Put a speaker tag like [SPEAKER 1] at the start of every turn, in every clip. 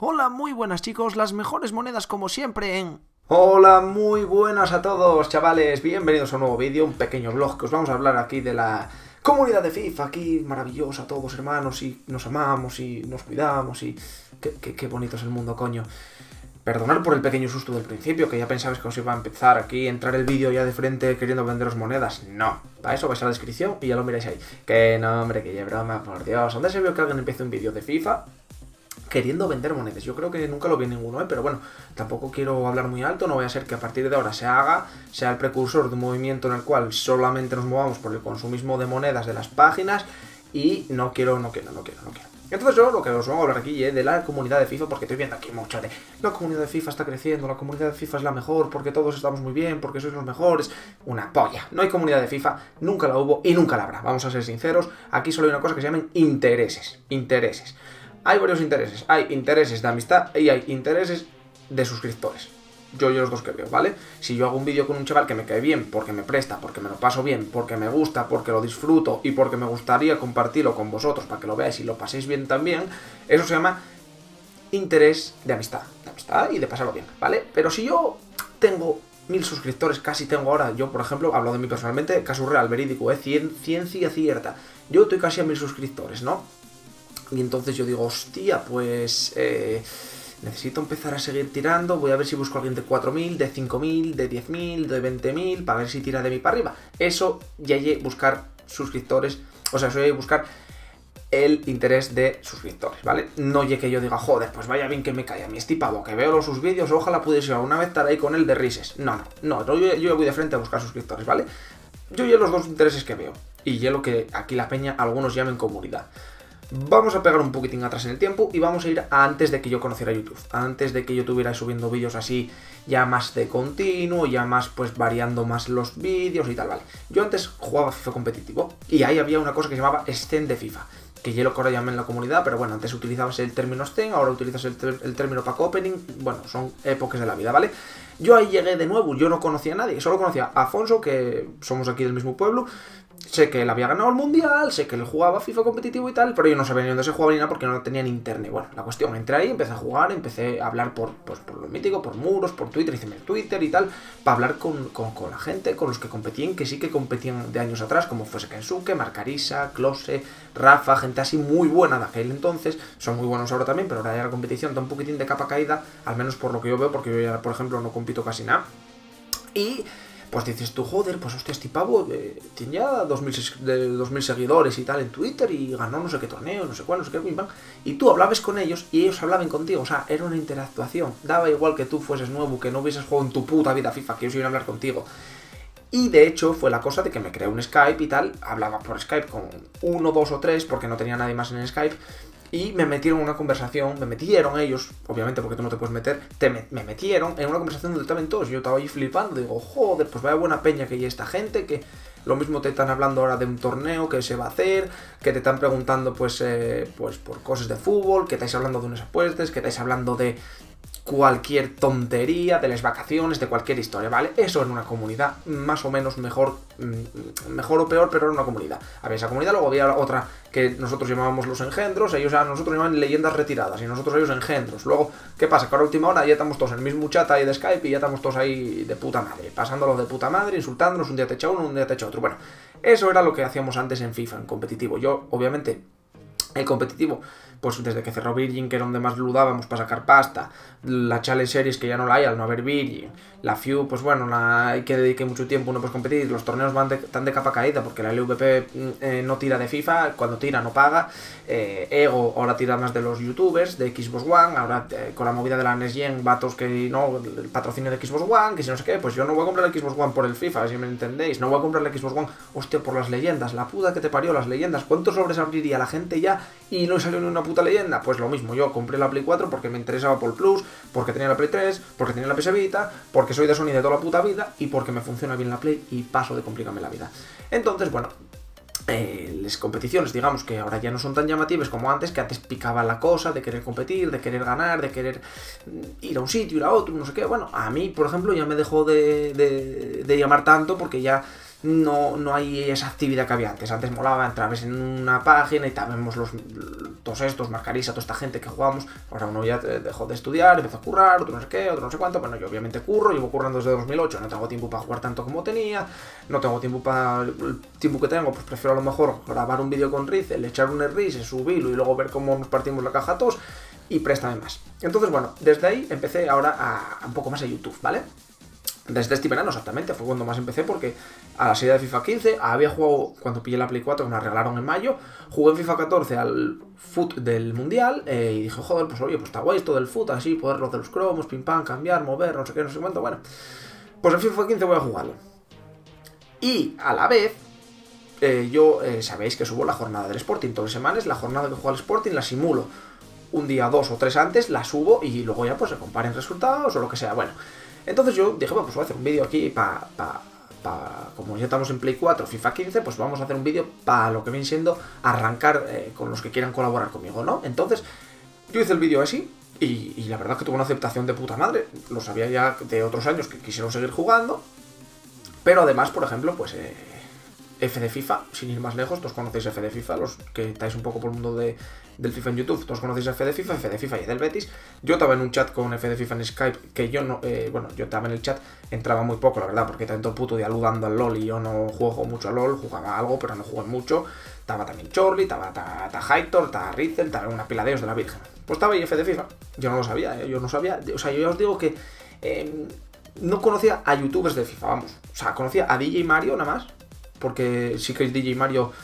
[SPEAKER 1] Hola, muy buenas chicos, las mejores monedas como siempre en...
[SPEAKER 2] Hola, muy buenas a todos, chavales, bienvenidos a un nuevo vídeo, un pequeño vlog que os vamos a hablar aquí de la comunidad de FIFA, aquí maravillosa, todos hermanos, y nos amamos y nos cuidamos y... Qué bonito es el mundo, coño. Perdonad por el pequeño susto del principio, que ya pensabais que os iba a empezar aquí, entrar el vídeo ya de frente queriendo venderos monedas. No, para eso vais a la descripción y ya lo miráis ahí. Que no, hombre, que ya broma, por Dios. ¿Dónde se vio que alguien empiece un vídeo de FIFA queriendo vender monedas? Yo creo que nunca lo vi ninguno, pero bueno, tampoco quiero hablar muy alto, no voy a ser que a partir de ahora sea el precursor de un movimiento en el cual solamente nos movamos por el consumismo de monedas de las páginas y no quiero. Entonces yo lo que os voy a hablar aquí es de la comunidad de FIFA, porque estoy viendo aquí mucho de la comunidad de FIFA está creciendo, la comunidad de FIFA es la mejor, porque todos estamos muy bien, porque sois los mejores. Una polla, no hay comunidad de FIFA, nunca la hubo y nunca la habrá, vamos a ser sinceros, aquí solo hay una cosa que se llaman intereses. Hay varios intereses, hay intereses de amistad y hay intereses de suscriptores. Yo los dos que veo, ¿vale? Si yo hago un vídeo con un chaval que me cae bien, porque me presta, porque me lo paso bien, porque me gusta, porque lo disfruto y porque me gustaría compartirlo con vosotros para que lo veáis y lo paséis bien también, eso se llama interés de amistad y de pasarlo bien, ¿vale? Pero si yo tengo 1000 suscriptores, casi tengo ahora, yo por ejemplo, hablo de mí personalmente, caso real, verídico, ciencia cierta, yo estoy casi a 1000 suscriptores, ¿no? Y entonces yo digo, hostia, pues necesito empezar a seguir tirando, voy a ver si busco a alguien de 4000, de 5000, de 10.000, de 20.000, para ver si tira de mí para arriba. Eso ya hay buscar suscriptores, o sea, eso ya hay buscar el interés de suscriptores, ¿vale? No oye que yo diga, joder, pues vaya bien que me cae a mí este pavo, que veo sus vídeos, ojalá pudiese alguna vez estar ahí con él de rises. No, yo voy de frente a buscar suscriptores, ¿vale? Yo ya los dos intereses que veo, y ya lo que aquí la peña algunos llamen comunidad. Vamos a pegar un poquitín atrás en el tiempo y vamos a ir a antes de que yo conociera YouTube, antes de que yo tuviera subiendo vídeos así ya más de continuo, ya más pues variando más los vídeos y tal, ¿vale? Yo antes jugaba FIFA competitivo y ahí había una cosa que se llamaba Scene de FIFA, que ya lo que ahora llaman en la comunidad, pero bueno, antes utilizabas el término Scene, ahora utilizas el término Pack Opening, bueno, son épocas de la vida, ¿vale? Yo ahí llegué de nuevo, yo no conocía a nadie, solo conocía a Afonso, que somos aquí del mismo pueblo. Sé que él había ganado el mundial, sé que él jugaba FIFA competitivo y tal, pero yo no sabía ni dónde se jugaba ni nada porque no tenía ni internet. Bueno, la cuestión, entré ahí, empecé a jugar, empecé a hablar por lo mítico, por muros, por Twitter, hice mi Twitter y tal, para hablar con la gente, con los que competían, que sí que competían de años atrás, como fuese Kensuke, Marcarisa, Close, Rafa, gente así muy buena de aquel entonces, son muy buenos ahora también, pero ahora ya la competición está un poquitín de capa caída, al menos por lo que yo veo, porque yo ya, por ejemplo, no compito casi nada. Y pues dices tú, joder, pues hostia, este pavo tiene ya 2000 seguidores y tal en Twitter y ganó no sé qué torneo, no sé cuál, no sé qué, y tú hablabas con ellos y ellos hablaban contigo, o sea, era una interactuación, daba igual que tú fueses nuevo, que no hubieses jugado en tu puta vida FIFA, que ellos iban a hablar contigo. Y de hecho fue la cosa de que me creé un Skype y tal, hablaba por Skype con 1, 2 o 3 porque no tenía nadie más en el Skype. Y me metieron en una conversación, me metieron ellos, obviamente porque tú no te puedes meter, me metieron en una conversación donde estaban todos. Yo estaba ahí flipando, digo, joder, pues vaya buena peña que hay esta gente, que lo mismo te están hablando ahora de un torneo que se va a hacer, que te están preguntando pues por cosas de fútbol, que estáis hablando de unas apuestas, que estáis hablando de cualquier tontería, de las vacaciones, de cualquier historia, ¿vale? Eso en una comunidad más o menos mejor o peor, pero en una comunidad. Había esa comunidad, luego había otra que nosotros llamábamos los engendros, ellos a nosotros llamaban leyendas retiradas y nosotros a ellos engendros. Luego, ¿qué pasa? Que ahora a última hora ya estamos todos en el mismo chat ahí de Skype y ya estamos todos ahí de puta madre, pasándolo de puta madre, insultándonos, un día te echa uno, un día te echa otro. Bueno, eso era lo que hacíamos antes en FIFA, en competitivo. Yo, obviamente, el competitivo, pues desde que cerró Virgin, que era donde más ludábamos para sacar pasta, la Challenge Series, que ya no la hay al no haber Virgin, la FIU, pues bueno, hay que dedique mucho tiempo, no puedes competir, los torneos están de capa caída, porque la LVP no tira de FIFA, cuando tira no paga, Ego ahora tira más de los youtubers, de Xbox One, ahora con la movida de la Next Gen, vatos que no, el patrocinio de Xbox One, que si no sé qué, pues yo no voy a comprar el Xbox One por el FIFA, si me entendéis, no voy a comprar el Xbox One, hostia, por las leyendas, la puta que te parió, las leyendas, ¿cuántos sobres abriría la gente ya y no salió ni una puta leyenda? Pues lo mismo, yo compré la Play 4 porque me interesaba por el Plus, porque tenía la Play 3, porque tenía la PS Vita, porque soy de Sony de toda la puta vida y porque me funciona bien la Play y paso de complicarme la vida. Entonces, bueno, las competiciones, digamos que ahora ya no son tan llamativas como antes, que antes picaba la cosa de querer competir, de querer ganar, de querer ir a un sitio, ir a otro, no sé qué. Bueno, a mí, por ejemplo, ya me dejó de llamar tanto porque ya no hay esa actividad que había antes. Antes molaba, entrabas en una página y vemos todos estos, Mascarisa, toda esta gente que jugamos. Ahora uno ya dejó de estudiar, empezó a currar, otro no sé qué, otro no sé cuánto. Bueno, yo obviamente curro, llevo currando desde 2008, no tengo tiempo para jugar tanto como tenía, no tengo tiempo para el tiempo que tengo, pues prefiero a lo mejor grabar un vídeo con Rizel, echar un RIS, subirlo y luego ver cómo nos partimos la caja todos y préstame más. Entonces, bueno, desde ahí empecé ahora a un poco más a YouTube, ¿vale? Desde este verano exactamente, fue cuando más empecé porque a la salida de FIFA 15 había jugado, cuando pillé la Play 4 que me la regalaron en mayo, jugué en FIFA 14 al FUT del Mundial y dije, joder, pues oye, pues está guay esto del FUT, así, poder lo de los cromos, pim pam, cambiar, mover, no sé qué, no sé cuánto, bueno. Pues en FIFA 15 voy a jugarlo. Y a la vez, sabéis que subo la jornada del Sporting, todas las semanas la jornada que juega el Sporting la simulo. Un día, 2 o 3 antes, la subo y luego ya pues se comparen resultados o lo que sea, bueno. Entonces yo dije, bueno, pues voy a hacer un vídeo aquí como ya estamos en Play 4, FIFA 15, pues vamos a hacer un vídeo para lo que viene siendo arrancar con los que quieran colaborar conmigo, ¿no? Entonces, yo hice el vídeo así y la verdad que tuvo una aceptación de puta madre. Lo sabía ya de otros años que quisieron seguir jugando, pero además, por ejemplo, pues F de FIFA, sin ir más lejos, todos conocéis F de FIFA, los que estáis un poco por el mundo del FIFA en YouTube, todos conocéis F de FIFA y del Betis. Yo estaba en un chat con F de FIFA en Skype, que yo no, bueno, yo estaba en el chat, entraba muy poco, la verdad, porque tanto puto día aludando al LoL y yo no juego mucho al LoL, jugaba algo, pero no jugué mucho. Estaba también Chorly, estaba Hytor, estaba Rizel, estaba una pila de Dios de la Virgen. Pues estaba ahí F de FIFA, yo no lo sabía, yo no sabía, o sea, yo ya os digo que no conocía a youtubers de FIFA, vamos, o sea, conocía a DJ Mario nada más, porque sí que DJ Mario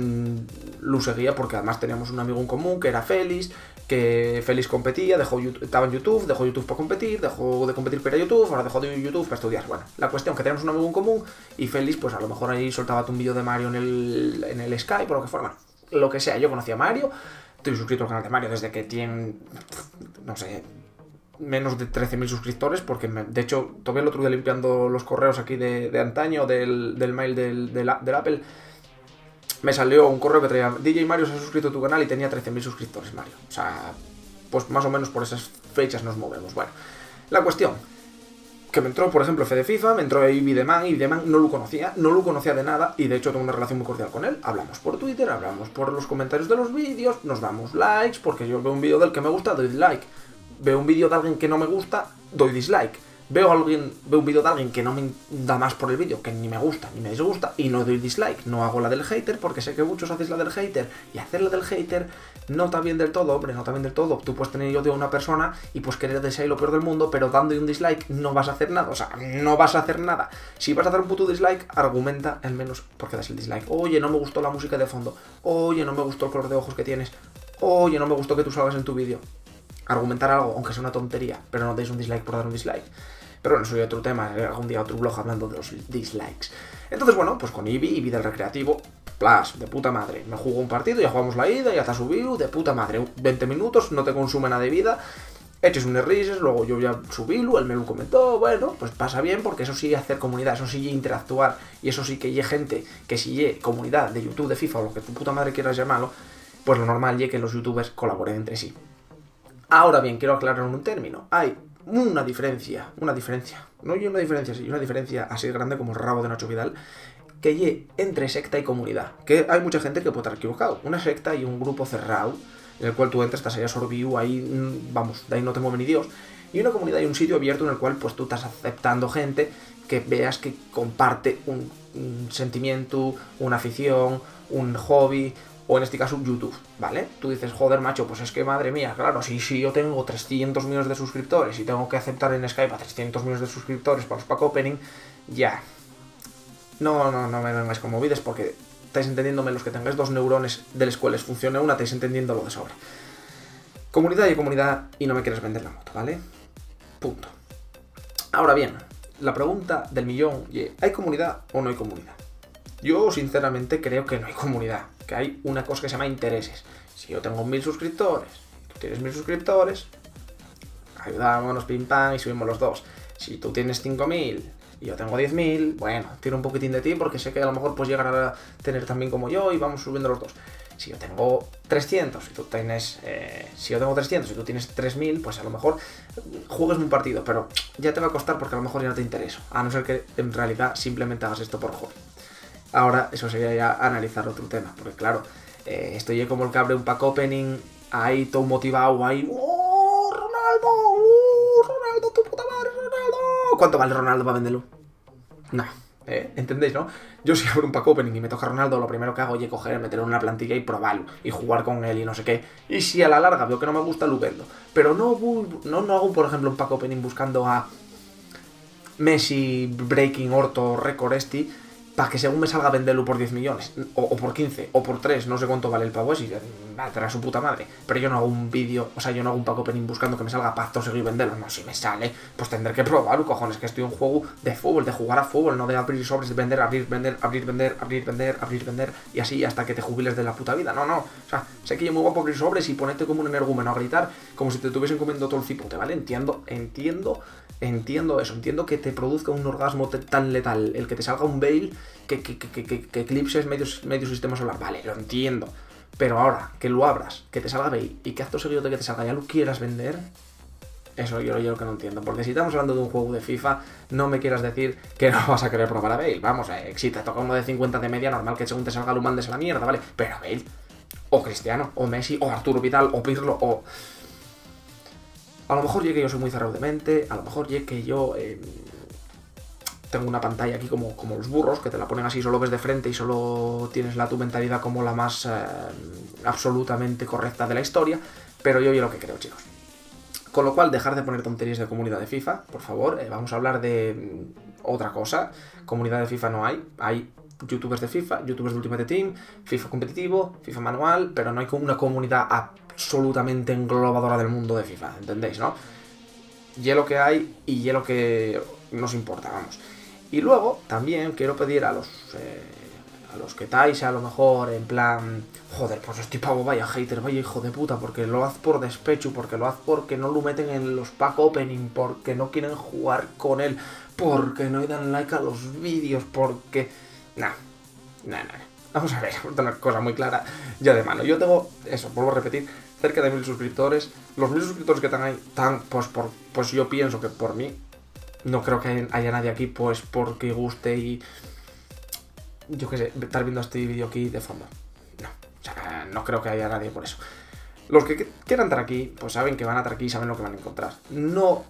[SPEAKER 2] lo seguía porque además teníamos un amigo en común que era Félix, que Félix competía, estaba en YouTube, dejó YouTube para competir, dejó de competir para ir a YouTube, ahora dejó de YouTube para estudiar. Bueno, la cuestión que tenemos un amigo en común y Félix pues a lo mejor ahí soltaba un vídeo de Mario en el Skype o lo que fuera, bueno, lo que sea. Yo conocía a Mario, estoy suscrito al canal de Mario desde que tiene, no sé, menos de 13.000 suscriptores, porque de hecho todavía el otro día limpiando los correos aquí de antaño del mail del Apple, me salió un correo que traía DJ Mario se ha suscrito a tu canal y tenía 13.000 suscriptores, Mario. O sea, pues más o menos por esas fechas nos movemos. Bueno, la cuestión que me entró, por ejemplo, F de FIFA, me entró ahí Videman y Videman no lo conocía de nada y de hecho tengo una relación muy cordial con él. Hablamos por Twitter, hablamos por los comentarios de los vídeos, nos damos likes, porque yo veo un vídeo del que me gusta, doy like. Veo un vídeo de alguien que no me gusta, doy dislike. Veo un vídeo de alguien que no me da más por el vídeo, que ni me gusta ni me disgusta, y no doy dislike. No hago la del hater, porque sé que muchos hacéis la del hater, y hacer la del hater no está bien del todo, hombre, no está bien del todo. Tú puedes tener odio a una persona y pues querer desear lo peor del mundo, pero dando un dislike no vas a hacer nada, o sea, no vas a hacer nada. Si vas a hacer un puto dislike, argumenta al menos porque das el dislike. Oye, no me gustó la música de fondo. Oye, no me gustó el color de ojos que tienes. Oye, no me gustó que tú salgas en tu vídeo. Argumentar algo, aunque sea una tontería, pero no deis un dislike por dar un dislike. Pero bueno, eso es otro tema, algún día otro blog hablando de los dislikes. Entonces, bueno, pues con Eevee del recreativo, plus, de puta madre. Me juego un partido, ya jugamos la ida, ya está subido, de puta madre. 20 minutos, no te consume nada de vida, eches un rises, luego yo ya subílo, él me lo comentó, bueno, pues pasa bien, porque eso sí hacer comunidad, eso sí interactuar, y eso sí que hay gente, que si hay comunidad de YouTube, de FIFA, o lo que tu puta madre quieras llamarlo, pues lo normal es que los youtubers colaboren entre sí. Ahora bien, quiero aclarar un término. Hay una diferencia, no hay una diferencia, sí, una diferencia así grande como el rabo de Nacho Vidal, que hay entre secta y comunidad. Que hay mucha gente que puede estar equivocado. Una secta y un grupo cerrado, en el cual tú entras, estás ahí absorbido, ahí, vamos, de ahí no te mueve ni Dios. Y una comunidad y un sitio abierto en el cual pues tú estás aceptando gente que veas que comparte un sentimiento, una afición, un hobby, o en este caso YouTube, ¿vale? Tú dices, joder, macho, pues es que madre mía, claro, si yo tengo 300 millones de suscriptores y tengo que aceptar en Skype a 300 millones de suscriptores para los pack opening, ya. No me vengáis con movidas porque estáis entendiéndome, los que tengáis 2 neurones de los cuales funcione una, estáis entendiendo lo de sobre. Comunidad y comunidad y no me quieres vender la moto, ¿vale? Punto. Ahora bien, la pregunta del millón, ¿hay comunidad o no hay comunidad? Yo sinceramente creo que no hay comunidad, que hay una cosa que se llama intereses. Si yo tengo 1000 suscriptores, tú tienes 1000 suscriptores, ayudámonos, pim pam, y subimos los dos. Si tú tienes 5000 y yo tengo 10.000, bueno, tiro un poquitín de ti porque sé que a lo mejor puedes llegar a tener también como yo y vamos subiendo los dos. Si yo tengo 300 y tú tienes, si yo tengo 300 y tú tienes 3000, pues a lo mejor juegues un partido, pero ya te va a costar porque a lo mejor ya no te interesa, a no ser que en realidad simplemente hagas esto por hobby. Ahora, eso sería ya analizar otro tema, porque claro, estoy como el que abre un pack opening, ahí todo motivado, ahí, ¡oh, Ronaldo! ¡Ronaldo, tu puta madre, Ronaldo! ¿Cuánto vale Ronaldo para venderlo? No, ¿entendéis, no? Yo si abro un pack opening y me toca Ronaldo, lo primero que hago es coger, meterlo en una plantilla y probarlo, y jugar con él y no sé qué. Y si a la larga veo que no me gusta, lo vendo. Pero no hago, por ejemplo, un pack opening buscando a Messi, Breaking, Orto, Record, para que según me salga venderlo por 10 millones, o por 15, o por 3, no sé cuánto vale el pavo ese, traerá su puta madre. Pero yo no hago un vídeo, o sea, yo no hago un pack opening buscando que me salga pacto seguir venderlo. No, si me sale, pues tendré que probarlo, cojones, que estoy en un juego de fútbol, de jugar a fútbol, no de abrir sobres, de vender, abrir, vender, abrir, vender, abrir, vender, abrir, vender, y así hasta que te jubiles de la puta vida. No, o sea, sé que yo muy guapo abrir sobres y ponerte como un energúmeno a gritar, como si te estuviesen comiendo todo el cipote, ¿vale? Entiendo eso, entiendo que te produzca un orgasmo tan letal, el que te salga un Bale que eclipses medio sistema solar, vale, lo entiendo, pero ahora, que lo abras, que te salga Bale y que acto seguido de que te salga ya lo quieras vender, eso yo lo que no entiendo, porque si estamos hablando de un juego de FIFA, no me quieras decir que no vas a querer probar a Bale, vamos, si te toca uno de 50 de media, normal que según te salga lo mandes a la mierda, ¿vale? Pero a Bale, o Cristiano, o Messi, o Arturo Vidal, o Pirlo, o... A lo mejor llegue yo soy muy cerrado de mente, a lo mejor llegue yo tengo una pantalla aquí como los burros, que te la ponen así, solo ves de frente y solo tienes tu mentalidad como la más absolutamente correcta de la historia, pero yo lo que creo, chicos. Con lo cual, dejar de poner tonterías de comunidad de FIFA, por favor, vamos a hablar de otra cosa. Comunidad de FIFA no hay youtubers de FIFA, youtubers de Ultimate Team, FIFA competitivo, FIFA manual, pero no hay como una comunidad absolutamente englobadora del mundo de FIFA, ¿entendéis, no? Y es lo que hay y es lo que nos importa, vamos. Y luego, también quiero pedir a los que estáis a lo mejor en plan, joder, pues este pavo vaya hater, vaya hijo de puta, porque lo haz por despecho, porque lo haz porque no lo meten en los pack opening, porque no quieren jugar con él, porque no le dan like a los vídeos, porque... Nah. Vamos a ver, una cosa muy clara ya de mano. Yo tengo, eso, vuelvo a repetir, cerca de 1000 suscriptores. Los 1000 suscriptores que están ahí, pues yo pienso que por mí. No creo que haya nadie aquí, pues porque guste y... Yo qué sé, estar viendo este vídeo aquí de fondo. No, o sea, no creo que haya nadie por eso. Los que quieran estar aquí, pues saben que van a estar aquí y saben lo que van a encontrar. No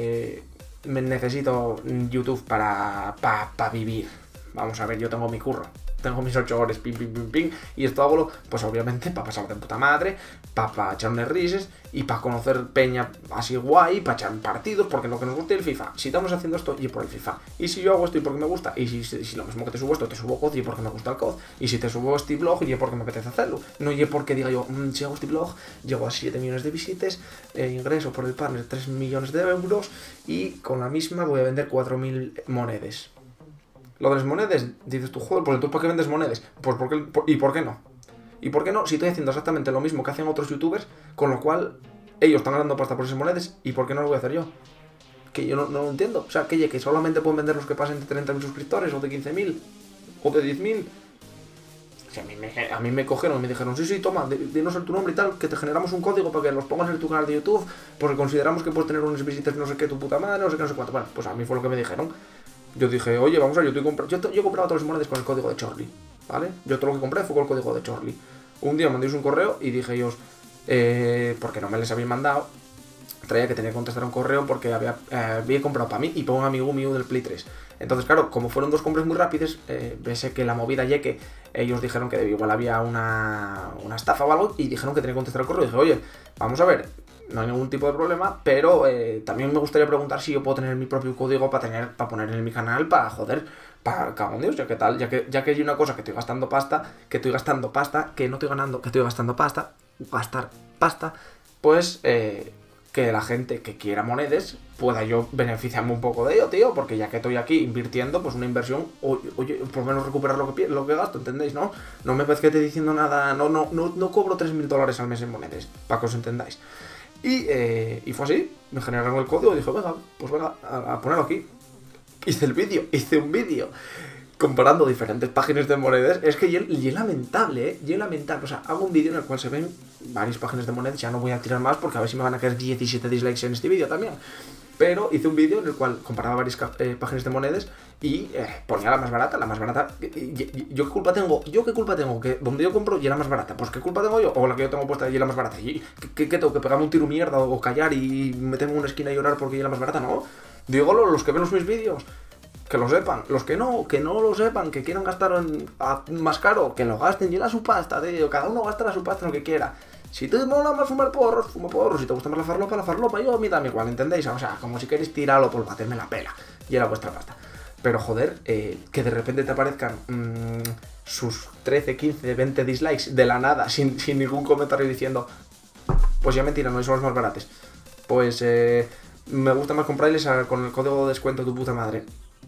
[SPEAKER 2] me necesito YouTube para vivir. Vamos a ver, yo tengo mi curro. Tengo mis 8 horas, ping, y esto hago, pues obviamente, para pasar de puta madre, para echar unas risas, y para conocer peña así guay, para echar partidos, porque lo que nos gusta es el FIFA. Si estamos haciendo esto, y por el FIFA. Y si yo hago esto y porque me gusta, y si lo mismo que te subo esto, te subo COD y porque me gusta el COD. Y si te subo este blog, y es porque me apetece hacerlo. No y es porque diga yo, si hago este blog, llego a 7 millones de visitas, ingreso por el partner 3 millones de euros, y con la misma voy a vender 4000 monedas. Lo de las monedas, dices tú, joder, pues tú ¿para qué vendes monedas? Pues ¿y por qué no? ¿Y por qué no? Si estoy haciendo exactamente lo mismo que hacen otros youtubers, con lo cual ellos están ganando pasta por esas monedas, ¿y por qué no lo voy a hacer yo? Que yo no lo entiendo. O sea, que solamente pueden vender los que pasen de 30.000 suscriptores, o de 15.000, o de 10.000. O sea, a mí me cogieron y me dijeron, sí, toma, dinos tu nombre y tal, que te generamos un código para que los pongas en tu canal de YouTube, porque consideramos que puedes tener unas visitas no sé qué, tu puta madre, no sé qué, no sé cuánto. Bueno, pues a mí fue lo que me dijeron. Yo dije, oye, vamos a ver, yo he comprado todas las monedas con el código de Chorli, ¿vale? Yo todo lo que compré fue con el código de Chorli. Un día mandéis un correo y dije ellos, porque no me les habían mandado, traía que tenía que contestar un correo porque había comprado para mí y para un amigo mío del Play 3. Entonces, claro, como fueron dos compras muy rápidas, ves que la movida ya que ellos dijeron que igual había una estafa o algo y dijeron que tenía que contestar el correo. Y dije, oye, vamos a ver, no hay ningún tipo de problema, pero también me gustaría preguntar si yo puedo tener mi propio código para poner en mi canal, para joder, para cago en Dios, ya que hay una cosa que estoy gastando pasta, que no estoy ganando, que estoy gastando pasta, gastar pasta, pues que la gente que quiera monedas pueda yo beneficiarme un poco de ello, tío, porque ya que estoy aquí invirtiendo, pues una inversión, oye, por lo menos recuperar lo que gasto, ¿entendéis? No me parece que esté diciendo nada, no cobro 3.000 dólares al mes en monedas, para que os entendáis. Y fue así, me generaron el código y dije, venga, a ponerlo aquí. Hice un vídeo. comparando diferentes páginas de monedas, es que y es lamentable, y es lamentable. O sea, hago un vídeo en el cual se ven varias páginas de monedas, ya no voy a tirar más porque a ver si me van a caer 17 dislikes en este vídeo también. Pero hice un vídeo en el cual comparaba varias páginas de monedas y ponía la más barata, ¿yo qué culpa tengo? Que donde yo compro y era más barata. Pues ¿qué culpa tengo yo? O la que yo tengo puesta y era más barata. ¿Y qué tengo? ¿Que pegarme un tiro mierda o callar y meterme en una esquina y llorar porque era más barata? No. Digo, los que ven mis vídeos, que lo sepan. Los que no lo sepan, que quieran gastar más caro, que lo gasten y era su pasta, tío. Cada uno gastará su pasta lo que quiera. Si te mola más fumar porros, fuma porros. Si te gusta más la farlopa, yo a mí también igual, ¿entendéis? O sea, como si queréis tirarlo por baterme la pela. Y era vuestra pasta. Pero joder, que de repente te aparezcan sus 13, 15, 20 dislikes de la nada, sin ningún comentario diciendo, pues ya mentira, no son los más baratos. Pues me gusta más comprarles con el código de descuento tu puta madre.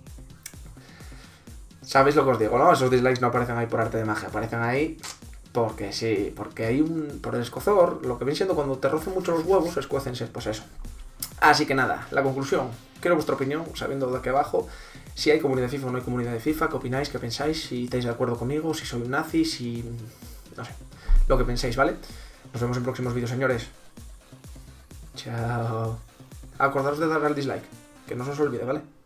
[SPEAKER 2] ¿Sabéis lo que os digo, no? Esos dislikes no aparecen ahí por arte de magia, aparecen ahí porque sí, porque hay por el escozor, lo que viene siendo cuando te rocen mucho los huevos, escuécense, pues eso. Así que nada, la conclusión, quiero vuestra opinión, sabiendo de aquí abajo, si hay comunidad de FIFA o no hay comunidad de FIFA, qué opináis, qué pensáis, si estáis de acuerdo conmigo, si soy un nazi, si... no sé, lo que pensáis, ¿vale? Nos vemos en próximos vídeos, señores. Chao. Acordaros de darle al dislike, que no se os olvide, ¿vale?